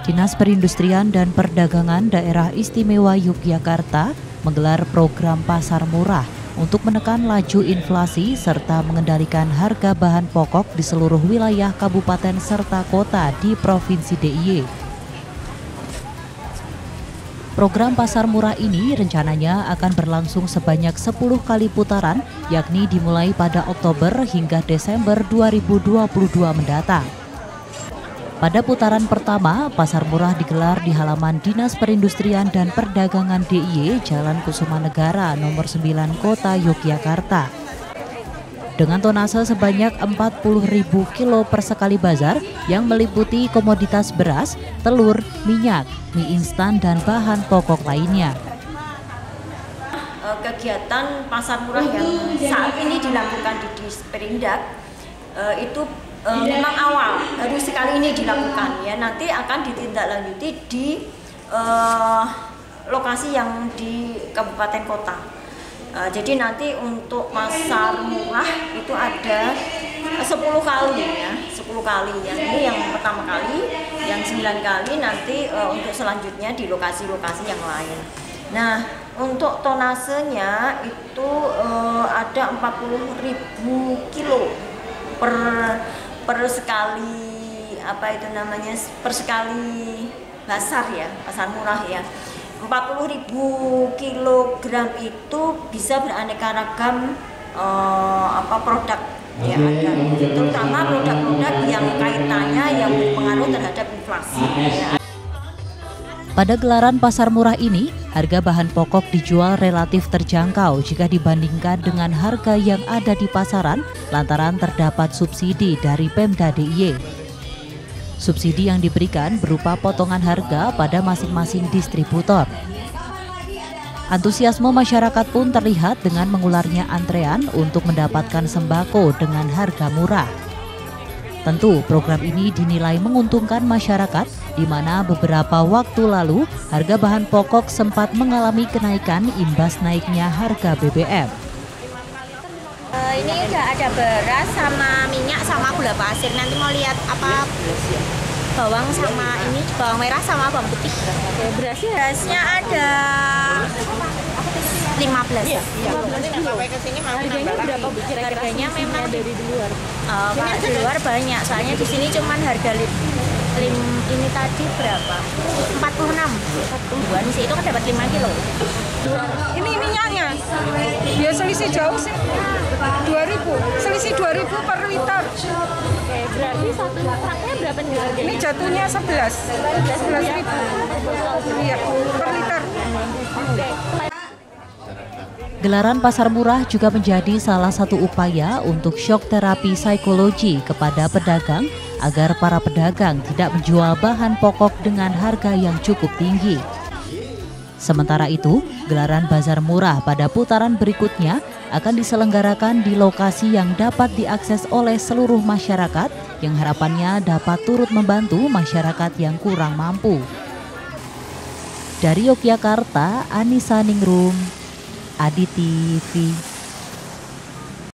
Dinas Perindustrian dan Perdagangan Daerah Istimewa Yogyakarta menggelar program pasar murah untuk menekan laju inflasi serta mengendalikan harga bahan pokok di seluruh wilayah kabupaten serta kota di Provinsi DIY. Program pasar murah ini rencananya akan berlangsung sebanyak 10 kali putaran, yakni dimulai pada Oktober hingga Desember 2022 mendatang. Pada putaran pertama, pasar murah digelar di halaman Dinas Perindustrian dan Perdagangan DIY Jalan Kusumanegara nomor 9 Kota Yogyakarta. Dengan tonase sebanyak 40.000 kilo per sekali bazar yang meliputi komoditas beras, telur, minyak, mie instan, dan bahan pokok lainnya. Kegiatan pasar murah yang saat ini dilakukan di Disperindak itu memang awal baru sekali ini dilakukan ya, nanti akan ditindaklanjuti di lokasi yang di kabupaten kota. Jadi nanti untuk pasar murah itu ada 10 kali ya, 10 kali ya. Ini yang pertama kali, yang 9 kali nanti untuk selanjutnya di lokasi-lokasi yang lain. Nah, untuk tonasenya itu ada 40.000 kilo per sekali per sekali pasar ya, pasar murah ya. 40.000 kilogram itu bisa beraneka ragam produk ya, ada terutama produk-produk yang kaitannya yang berpengaruh terhadap inflasi ya. Pada gelaran pasar murah ini, harga bahan pokok dijual relatif terjangkau jika dibandingkan dengan harga yang ada di pasaran lantaran terdapat subsidi dari Pemda DIY. Subsidi yang diberikan berupa potongan harga pada masing-masing distributor. Antusiasme masyarakat pun terlihat dengan mengularnya antrean untuk mendapatkan sembako dengan harga murah. Tentu program ini dinilai menguntungkan masyarakat, di mana beberapa waktu lalu harga bahan pokok sempat mengalami kenaikan imbas naiknya harga BBM. Ini udah ada beras sama minyak sama gula pasir. Nanti mau lihat apa bawang sama ini bawang merah sama bawang putih. Berasnya ada 15. Iya. Sampai ke sini mau harganya berapa? Harganya memang dari luar. Di luar banyak. Soalnya di sini cuman harga ini tadi berapa? 46. Itu kan dapat 5 kilo. Ini minyaknya. Ya selisih jauh sih. 2.000. Selisih 2.000 per liter. Oke, berarti satu truknya berapa nih harganya? Ini jatuhnya 11.000. Iya, per liter. Oke. Gelaran pasar murah juga menjadi salah satu upaya untuk shock terapi psikologi kepada pedagang agar para pedagang tidak menjual bahan pokok dengan harga yang cukup tinggi. Sementara itu, gelaran bazar murah pada putaran berikutnya akan diselenggarakan di lokasi yang dapat diakses oleh seluruh masyarakat yang harapannya dapat turut membantu masyarakat yang kurang mampu. Dari Yogyakarta, Anissa Ningrum, Adi TV.